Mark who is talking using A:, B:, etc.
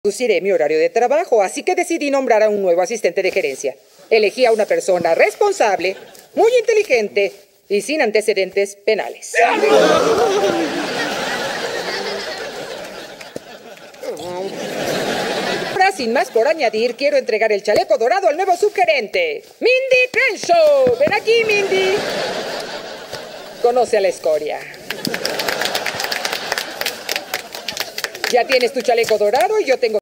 A: Reduciré mi horario de trabajo, así que decidí nombrar a un nuevo asistente de gerencia. Elegí a una persona responsable, muy inteligente y sin antecedentes penales. Ahora, sin más por añadir, quiero entregar el chaleco dorado al nuevo subgerente. ¡Mindy Crenshaw! ¡Ven aquí, Mindy! Conoce a la escoria. Ya tienes tu chaleco dorado y yo tengo